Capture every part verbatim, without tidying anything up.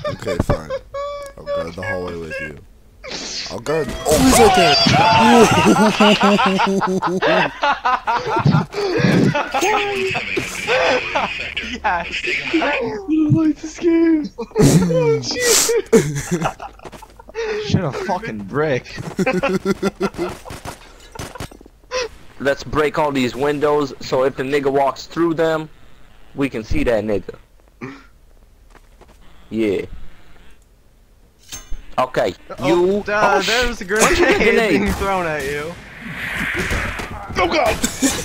Okay, fine. I'll guard the hallway with you. I'll guard. Oh, he's right there! Yes! I like this game! Oh, jeez! Shit, a fucking brick. Let's break all these windows so if the nigga walks through them, we can see that nigga. Yeah. Okay, Oh, you. Uh, oh, there's a Why'd you get a grenade grenade? being thrown at you. Oh god!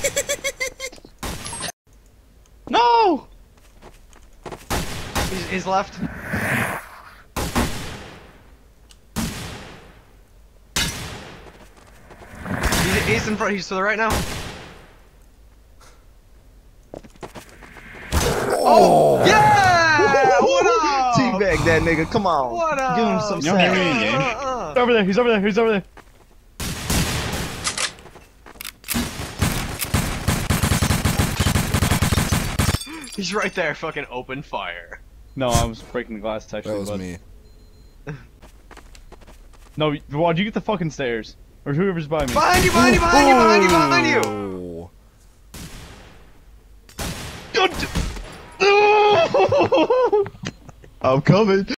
No! He's, he's left. He's, he's in front. He's to the right now. Oh! Yeah! What up? Teabag that nigga, come on. What up? Give him some You don't hear me in sass. game. Uh, uh. He's over there, he's over there, he's over there. He's right there. Fucking open fire. No, I was breaking the glass That actually. was but... me. No, Rod, you get the fucking stairs. Or whoever's by me. Behind you! Behind you! Behind you! Behind you! Behind you! Oh. I'm coming.